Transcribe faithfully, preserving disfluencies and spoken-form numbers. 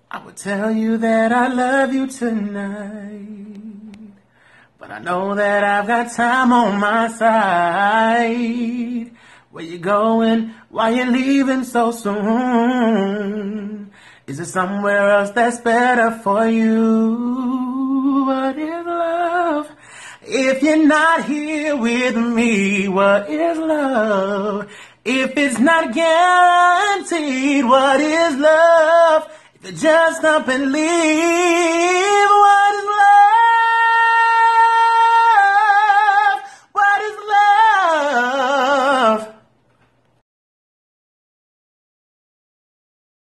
I would tell you that I love you tonight, but I know that I've got time on my side. Where you going? Why you leaving so soon? Is it somewhere else that's better for you? What is love? If you're not here with me, what is love? If it's not guaranteed, what is love? If you just up and leave.